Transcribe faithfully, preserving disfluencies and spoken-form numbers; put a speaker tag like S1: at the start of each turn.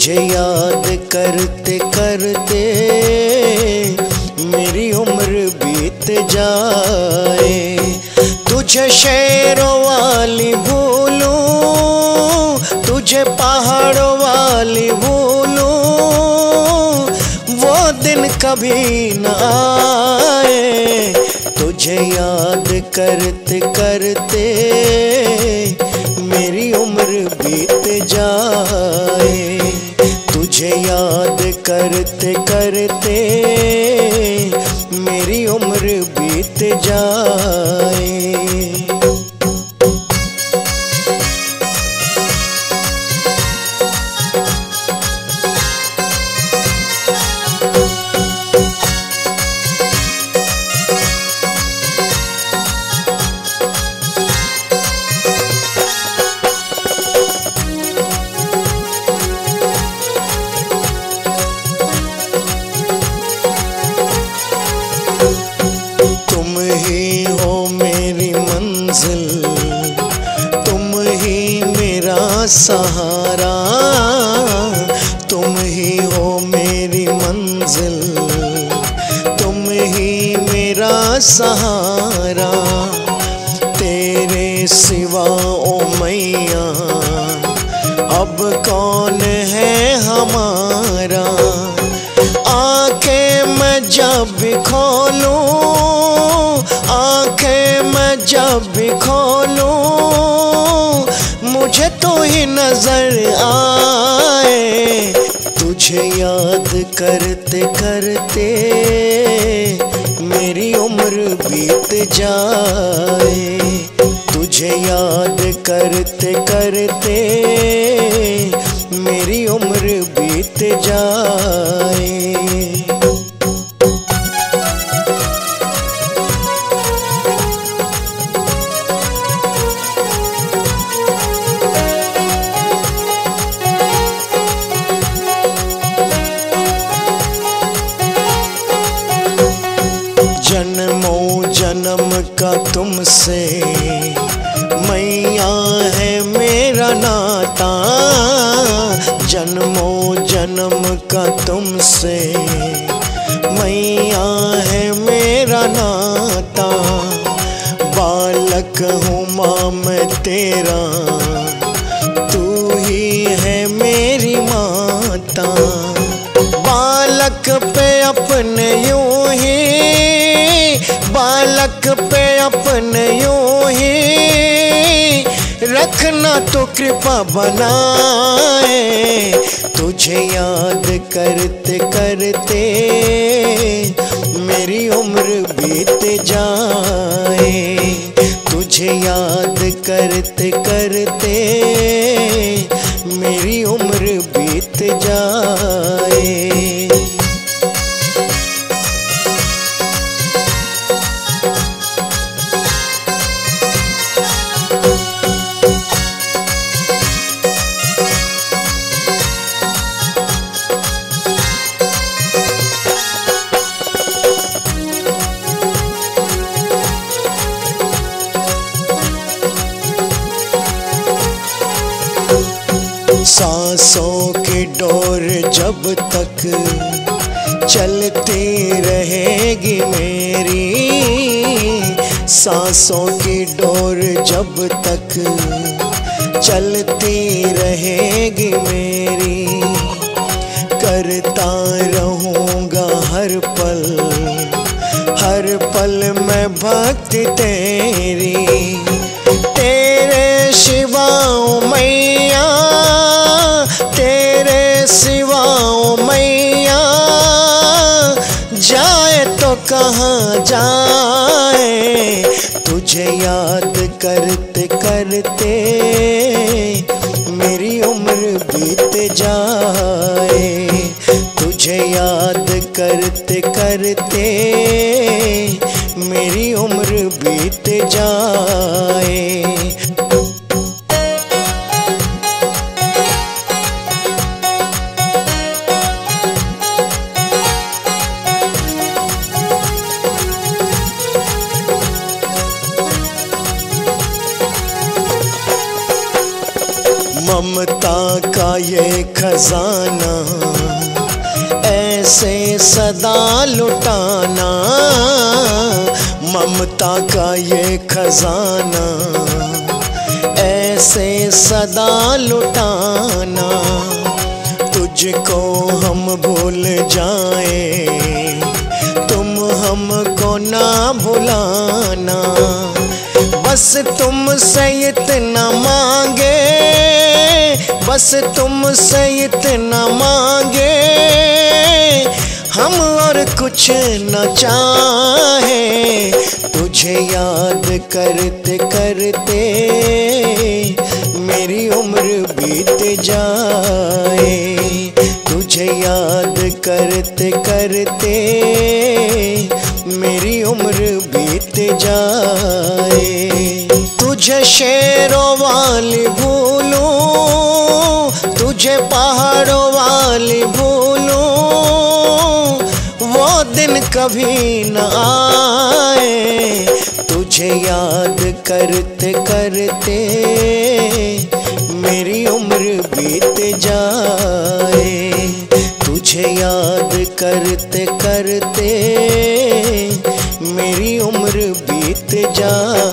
S1: तुझे याद करते करते मेरी उम्र बीत जाए। तुझे शेरों वाली भूलूं, तुझे पहाड़ों वाली भूलूं, वो दिन कभी न आए। तुझे याद करते करते मेरी उम्र बीत जाए। तुझे याद करते करते मेरी उम्र बीत जाए। तुम ही मेरा सहारा, तुम ही हो मेरी मंजिल, तुम ही मेरा सहारा। तेरे सिवा ओ मैया अब कौन है हमारा। आंखें मैं जब खोलूं, आंखें मैं जब खोलूं, मुझे तो ही नजर आए। तुझे याद करते करते मेरी उम्र बीत जाए। तुझे याद करते करते मेरी उम्र बीत जाए। जन्मों जन्म का तुमसे मैया है मेरा नाता। जन्मों जन्म का तुमसे मैया है मेरा नाता। बालक हूँ माँ मैं तेरा, तू ही है मेरी माता। बालक पे अपने यूं ही, बालक पे अपने यूं ही रखना तो कृपा बनाए। तुझे याद करते करते मेरी उम्र बीत जाए। तुझे याद करते करते मेरी उम्र बीत जाए। सांसों की डोर जब तक चलती रहेगी मेरी, सांसों की डोर जब तक चलती रहेगी मेरी। करता रहूँगा हर पल, हर पल मैं भक्ति तेरी। तेरे सिवा ओ मैया, तेरे सिवा ओ मैया जाए तो कहाँ जाए। तुझे याद करते करते मेरी उम्र बीत जाए। तुझे याद करते करते मेरी उम्र बीत जाए। ममता का ये खजाना ऐसे सदा लुटाना, ममता का ये खजाना ऐसे सदा लुटाना। तुझको हम भूल जाए, तुम हमको ना भुलाना। बस तुमसे इतना मांगे, बस तुमसे इतना मांगे, हम और कुछ न चाहे। तुझे याद करते करते मेरी उम्र बीत जाए, तुझे याद करते करते मेरी उम्र बीत जाए। तुझे शेरों वाली भूलूं, तुझे पहाड़ों वाली भूलूं, वो दिन कभी न आए। तुझे याद करते करते मेरी उम्र बीत जाए, तुझे याद करते करते मेरी उम्र बीत जाए।